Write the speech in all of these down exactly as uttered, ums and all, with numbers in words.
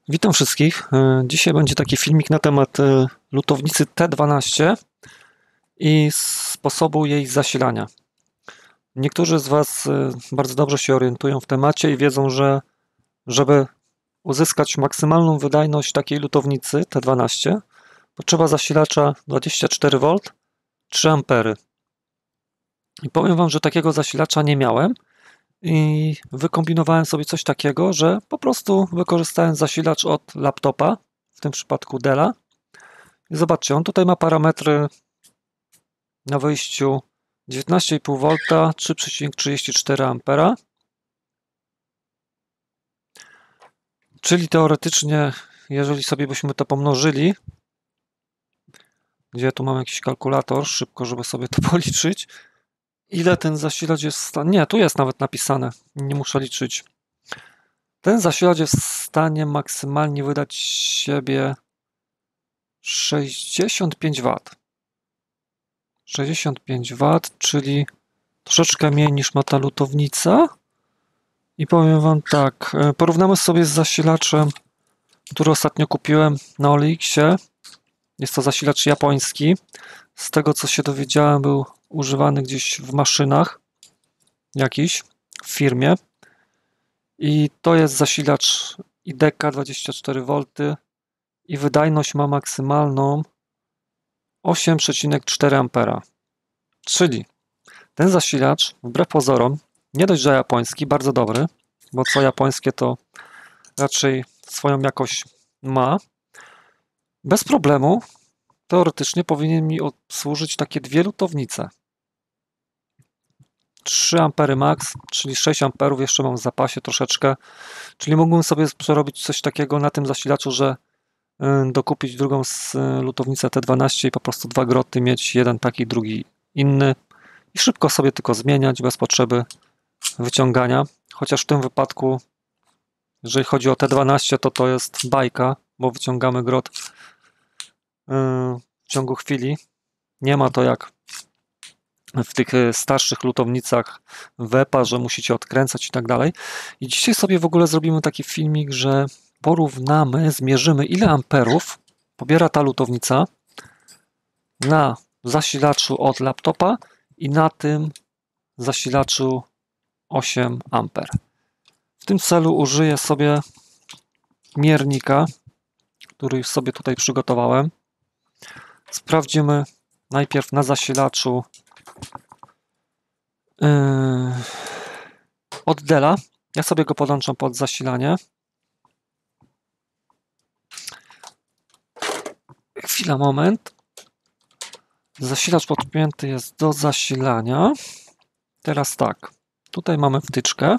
Witam wszystkich. E, Dzisiaj będzie taki filmik na temat e, lutownicy T dwanaście i sposobu jej zasilania. Niektórzy z Was e, bardzo dobrze się orientują w temacie i wiedzą, że żeby uzyskać maksymalną wydajność takiej lutownicy T dwanaście, potrzeba zasilacza dwadzieścia cztery wolt, trzy ampery. I powiem Wam, że takiego zasilacza nie miałem i wykombinowałem sobie coś takiego, że po prostu wykorzystałem zasilacz od laptopa, w tym przypadku Della. I zobaczcie, on tutaj ma parametry na wyjściu dziewiętnaście i pół V, trzy przecinek trzydzieści cztery A, czyli teoretycznie, jeżeli sobie byśmy to pomnożyli, gdzie tu mam jakiś kalkulator, szybko, żeby sobie to policzyć, ile ten zasilacz jest w stanie, nie, tu jest nawet napisane, nie muszę liczyć. Ten zasilacz jest w stanie maksymalnie wydać z siebie sześćdziesiąt pięć watów. sześćdziesiąt pięć watów, czyli troszeczkę mniej niż ma ta lutownica. I powiem Wam tak, porównamy sobie z zasilaczem, który ostatnio kupiłem na OLX-ie. Jest to zasilacz japoński. Z tego, co się dowiedziałem, był używany gdzieś w maszynach jakiś, w firmie. I to jest zasilacz I D K dwadzieścia cztery wolt i wydajność ma maksymalną osiem przecinek cztery A. Czyli ten zasilacz, wbrew pozorom, nie dość, że japoński, bardzo dobry, bo co japońskie to raczej swoją jakość ma. Bez problemu teoretycznie powinien mi obsłużyć takie dwie lutownice. trzy ampery max, czyli sześć amperów jeszcze mam w zapasie troszeczkę, czyli mógłbym sobie przerobić coś takiego na tym zasilaczu, że dokupić drugą z lutownicę T dwanaście i po prostu dwa groty mieć, jeden taki, drugi inny i szybko sobie tylko zmieniać bez potrzeby wyciągania, chociaż w tym wypadku, jeżeli chodzi o T dwanaście, to to jest bajka, bo wyciągamy grot w ciągu chwili. Nie ma to jak w tych starszych lutownicach W E P A, że musicie odkręcać i tak dalej. I dzisiaj sobie w ogóle zrobimy taki filmik, że porównamy, zmierzymy, ile amperów pobiera ta lutownica na zasilaczu od laptopa i na tym zasilaczu osiem amperów. W tym celu użyję sobie miernika, który już sobie tutaj przygotowałem. Sprawdzimy najpierw na zasilaczu yy, od Della. Ja sobie go podłączam pod zasilanie. Chwila, moment. Zasilacz podpięty jest do zasilania. Teraz tak, tutaj mamy wtyczkę.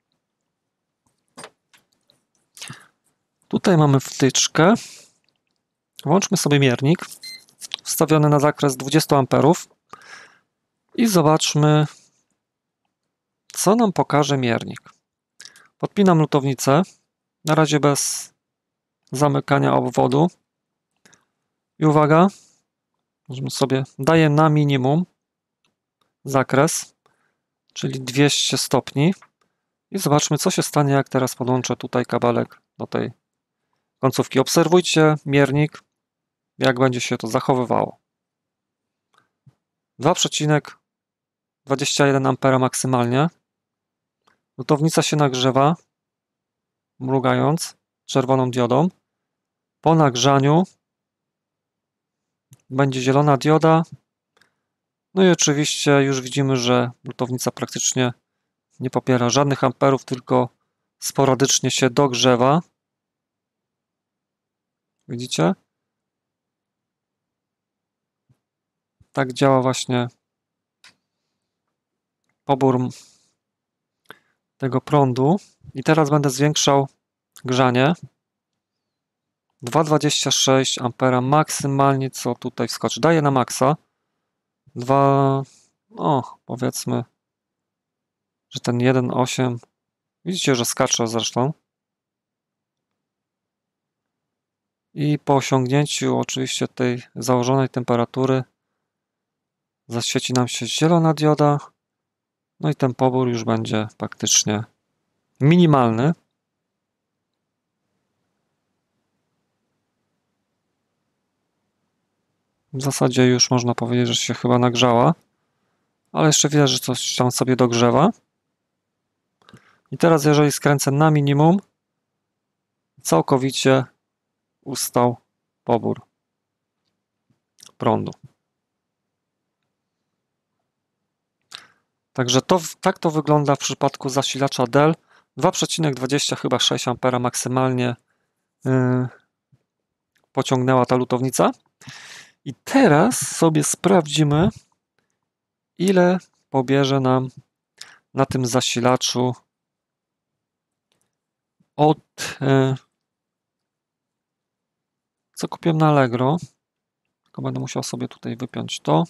Tutaj mamy wtyczkę. Włączmy sobie miernik wstawiony na zakres dwadzieścia amperów i zobaczmy, co nam pokaże miernik. Podpinam lutownicę, na razie bez zamykania obwodu. I uwaga, możemy sobie, daję na minimum zakres, czyli dwieście stopni. I zobaczmy, co się stanie, jak teraz podłączę tutaj kabelek do tej końcówki. Obserwujcie miernik, jak będzie się to zachowywało. dwa przecinek dwadzieścia jeden A maksymalnie. Lutownica się nagrzewa, mrugając czerwoną diodą. Po nagrzaniu będzie zielona dioda. No i oczywiście już widzimy, że lutownica praktycznie nie pobiera żadnych amperów, tylko sporadycznie się dogrzewa. Widzicie? Tak działa właśnie pobór tego prądu. I teraz będę zwiększał grzanie. dwa przecinek dwadzieścia sześć A maksymalnie, co tutaj wskoczy. Daję na maksa. dwa, o powiedzmy, że ten jeden przecinek osiem. Widzicie, że skacze zresztą. I po osiągnięciu oczywiście tej założonej temperatury zaświeci nam się zielona dioda. No i ten pobór już będzie praktycznie minimalny. W zasadzie już można powiedzieć, że się chyba nagrzała, ale jeszcze widać, że coś tam sobie dogrzewa. I teraz jeżeli skręcę na minimum, całkowicie ustał pobór prądu. Także to, tak to wygląda w przypadku zasilacza Dell. dwa przecinek dwadzieścia chyba sześć ampera maksymalnie yy, pociągnęła ta lutownica. I teraz sobie sprawdzimy, ile pobierze nam na tym zasilaczu od... Yy, co kupiłem na Allegro. Tylko będę musiał sobie tutaj wypiąć to.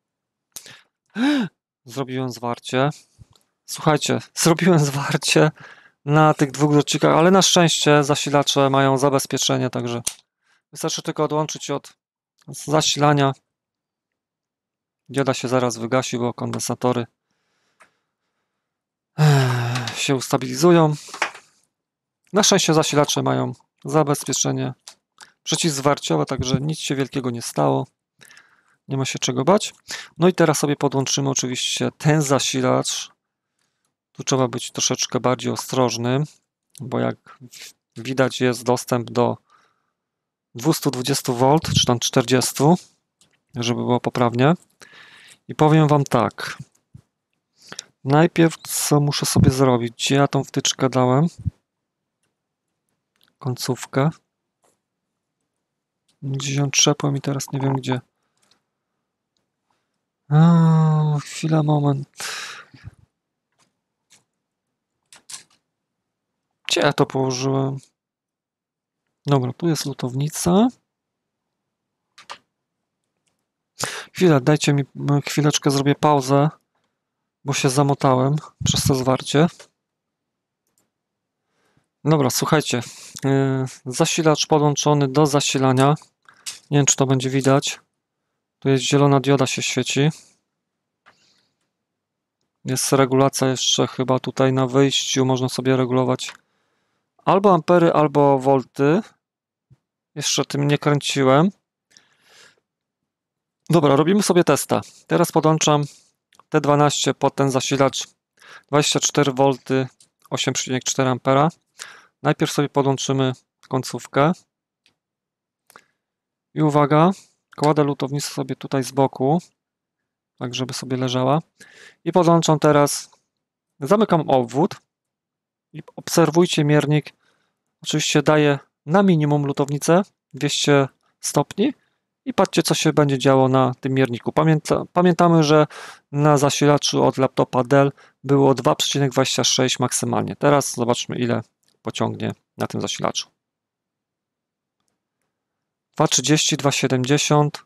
Zrobiłem zwarcie. Słuchajcie, zrobiłem zwarcie na tych dwóch dotczykach, ale na szczęście zasilacze mają zabezpieczenie, także wystarczy tylko odłączyć od zasilania. Dioda się zaraz wygasi, bo kondensatory się ustabilizują. Na szczęście zasilacze mają zabezpieczenie przeciwzwarciowe, także nic się wielkiego nie stało. Nie ma się czego bać. No i teraz sobie podłączymy oczywiście ten zasilacz. Tu trzeba być troszeczkę bardziej ostrożnym, bo jak widać jest dostęp do dwieście dwadzieścia wolt, czy tam czterdzieści, żeby było poprawnie. I powiem wam tak. Najpierw co muszę sobie zrobić? Gdzie ja tą wtyczkę dałem? Końcówkę. Gdzieś ją trzepłem i teraz nie wiem gdzie. O, chwila, moment. Gdzie ja to położyłem? Dobra, tu jest lutownica. Chwilę, dajcie mi chwileczkę, zrobię pauzę, bo się zamotałem przez to zwarcie. Dobra, słuchajcie. Yy, zasilacz podłączony do zasilania. Nie wiem, czy to będzie widać. Tu jest zielona dioda, się świeci. Jest regulacja jeszcze chyba tutaj na wyjściu. Można sobie regulować albo ampery, albo wolty. Jeszcze tym nie kręciłem. Dobra, robimy sobie testa. Teraz podłączam T dwanaście pod ten zasilacz dwadzieścia cztery wolty, osiem przecinek cztery ampera. Najpierw sobie podłączymy końcówkę. I uwaga, kładę lutownicę sobie tutaj z boku, tak żeby sobie leżała. I podłączam teraz, zamykam obwód i obserwujcie miernik. Oczywiście daję na minimum lutownicę, dwieście stopni. I patrzcie, co się będzie działo na tym mierniku. Pamięta, pamiętamy, że na zasilaczu od laptopa Dell było dwa przecinek dwadzieścia sześć maksymalnie. Teraz zobaczmy, ile pociągnie na tym zasilaczu. dwa trzydzieści, dwa siedemdziesiąt.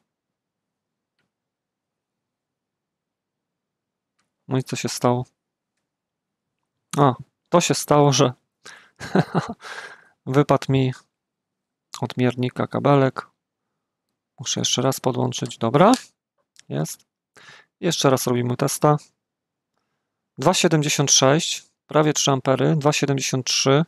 No i co się stało? A, to się stało, że wypadł mi od miernika kabelek. Muszę jeszcze raz podłączyć. Dobra, jest. Jeszcze raz robimy testa. dwa siedemdziesiąt sześć, prawie trzy ampery, dwa siedemdziesiąt trzy.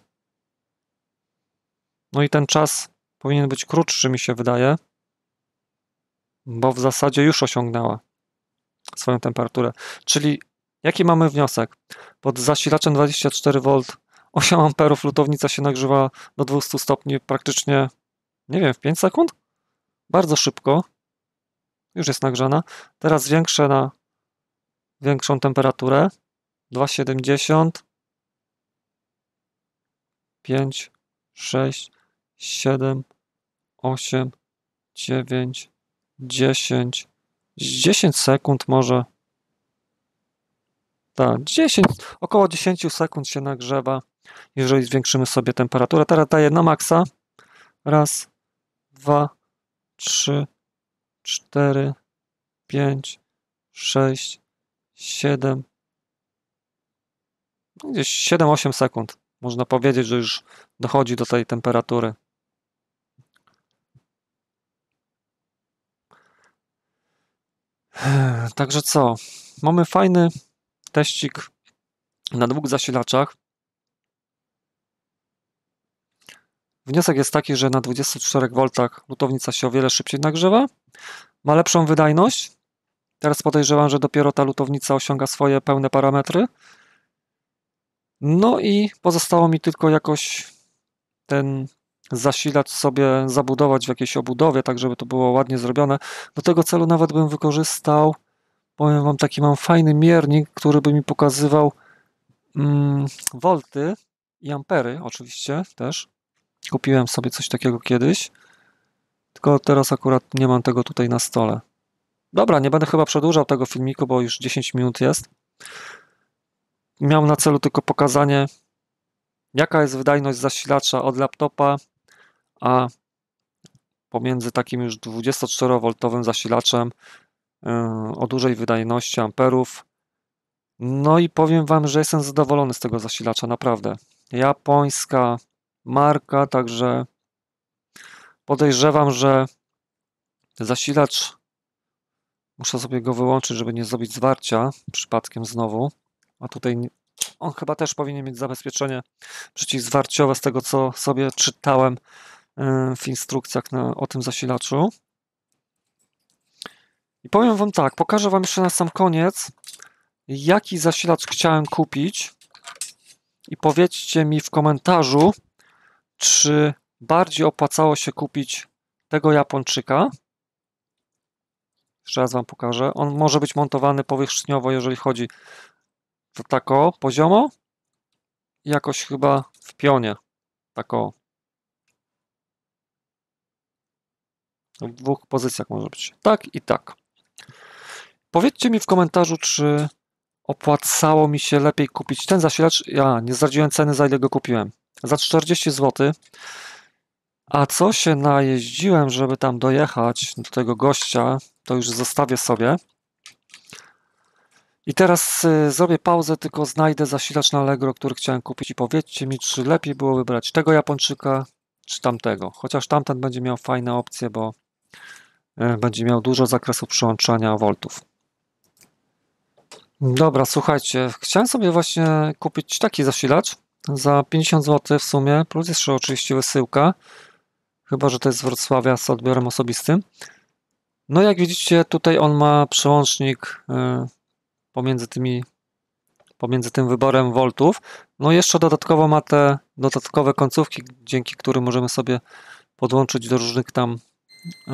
No i ten czas powinien być krótszy, mi się wydaje, bo w zasadzie już osiągnęła swoją temperaturę. Czyli jaki mamy wniosek? Pod zasilaczem dwadzieścia cztery wolt, osiem amperów, lutownica się nagrzewa do dwieście stopni praktycznie, nie wiem, w pięć sekund? Bardzo szybko. Już jest nagrzana. Teraz zwiększę na większą temperaturę. dwa siedemdziesiąt. pięć, sześć, siedem, osiem, dziewięć, dziesięć. dziesięć sekund może. Tak, dziesięć, około dziesięć sekund się nagrzewa, jeżeli zwiększymy sobie temperaturę. Teraz daję na maksa. Raz, dwa, trzy, cztery, pięć, sześć, siedem. Gdzieś siedem osiem sekund. Można powiedzieć, że już dochodzi do tej temperatury. Także co? Mamy fajny teścik na dwóch zasilaczach. Wniosek jest taki, że na dwudziestu czterech woltach lutownica się o wiele szybciej nagrzewa, Ma lepszą wydajność. Teraz podejrzewam, że dopiero ta lutownica osiąga swoje pełne parametry. No i pozostało mi tylko jakoś ten zasilacz sobie zabudować w jakiejś obudowie, tak żeby to było ładnie zrobione. Do tego celu nawet bym wykorzystał, powiem wam, taki mam fajny miernik, który by mi pokazywał mm, wolty i ampery oczywiście też. Kupiłem sobie coś takiego kiedyś, tylko teraz akurat nie mam tego tutaj na stole. Dobra, nie będę chyba przedłużał tego filmiku, bo już dziesięć minut jest. Miał na celu tylko pokazanie, jaka jest wydajność zasilacza od laptopa, a pomiędzy takim już dwudziestoczterowoltowym zasilaczem yy, o dużej wydajności amperów. No i powiem wam, że jestem zadowolony z tego zasilacza, naprawdę. Japońska marka, także podejrzewam, że zasilacz, muszę sobie go wyłączyć, żeby nie zrobić zwarcia przypadkiem znowu, a tutaj on chyba też powinien mieć zabezpieczenie przeciwzwarciowe z tego, co sobie czytałem w instrukcjach na, o tym zasilaczu. I powiem wam tak, pokażę wam jeszcze na sam koniec, jaki zasilacz chciałem kupić i powiedzcie mi w komentarzu, czy bardziej opłacało się kupić tego Japończyka. Jeszcze raz wam pokażę. On może być montowany powierzchniowo, jeżeli chodzi to tak o poziomo i jakoś chyba w pionie. Tak o. W dwóch pozycjach może być. Tak i tak. Powiedzcie mi w komentarzu, czy opłacało mi się lepiej kupić ten zasilacz. Ja nie zdradziłem ceny, za ile go kupiłem. Za czterdzieści złotych. A co się najeździłem, żeby tam dojechać do tego gościa, to już zostawię sobie. I teraz y, zrobię pauzę, tylko znajdę zasilacz na Allegro, który chciałem kupić i powiedzcie mi, czy lepiej było wybrać tego Japończyka, czy tamtego. Chociaż tamten będzie miał fajne opcje, bo y, będzie miał dużo zakresu przyłączania voltów. Dobra, słuchajcie, chciałem sobie właśnie kupić taki zasilacz za pięćdziesiąt złotych w sumie, plus jeszcze oczywiście wysyłka, chyba że to jest z Wrocławia z odbiorem osobistym. No jak widzicie, tutaj on ma przełącznik y, pomiędzy tymi, pomiędzy tym wyborem voltów. No i jeszcze dodatkowo ma te dodatkowe końcówki, dzięki którym możemy sobie podłączyć do różnych tam y,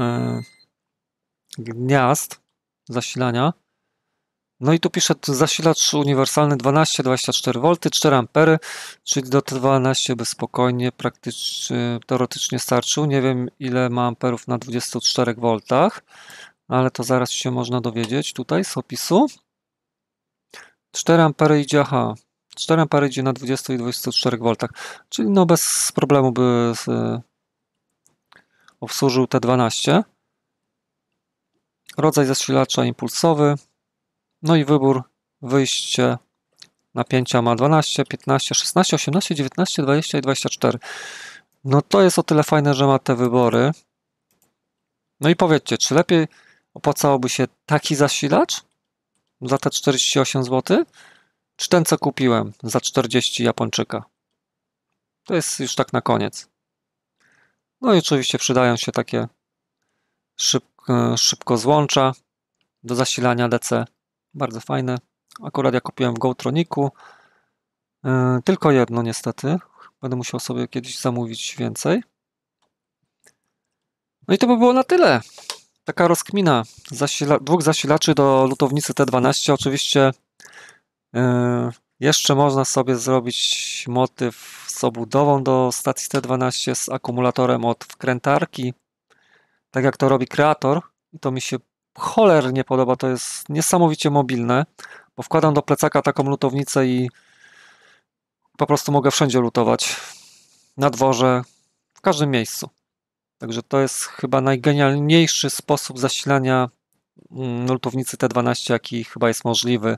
gniazd zasilania. No i tu pisze zasilacz uniwersalny dwanaście dwadzieścia cztery wolty, cztery ampery, czyli do dwanaście by spokojnie, praktycznie, teoretycznie starczył. Nie wiem, ile ma amperów na dwudziestu czterech woltach, ale to zaraz się można dowiedzieć tutaj z opisu. cztery ampery idzie, aha, cztery ampery idzie na dwudziestu i dwudziestu czterech woltach, czyli no bez problemu by z, obsłużył te dwanaście. Rodzaj zasilacza impulsowy. No i wybór, wyjście, napięcia ma dwanaście, piętnaście, szesnaście, osiemnaście, dziewiętnaście, dwadzieścia i dwadzieścia cztery. No to jest o tyle fajne, że ma te wybory. No i powiedzcie, czy lepiej opłacałoby się taki zasilacz za te czterdzieści osiem złotych, czy ten, co kupiłem za czterdzieści Japończyka? To jest już tak na koniec. No i oczywiście przydają się takie szybko, szybko złącza do zasilania D C. Bardzo fajne. Akurat ja kupiłem w Gotroniku. Yy, tylko jedno niestety. Będę musiał sobie kiedyś zamówić więcej. No i to by było na tyle. Taka rozkmina Zasila dwóch zasilaczy do lutownicy T dwanaście. Oczywiście yy, jeszcze można sobie zrobić motyw z obudową do stacji T dwanaście z akumulatorem od wkrętarki. Tak jak to robi Kreator. I to mi się cholernie podoba, to jest niesamowicie mobilne, bo wkładam do plecaka taką lutownicę i po prostu mogę wszędzie lutować. Na dworze, w każdym miejscu. Także to jest chyba najgenialniejszy sposób zasilania lutownicy T dwanaście, jaki chyba jest możliwy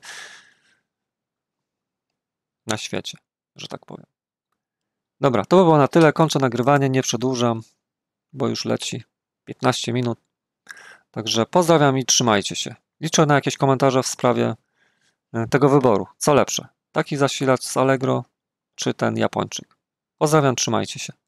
na świecie, że tak powiem. Dobra, to by było na tyle. Kończę nagrywanie, nie przedłużam, bo już leci piętnaście minut. Także pozdrawiam i trzymajcie się. Liczę na jakieś komentarze w sprawie tego wyboru. Co lepsze? Taki zasilacz z Allegro, czy ten Japończyk? Pozdrawiam, trzymajcie się.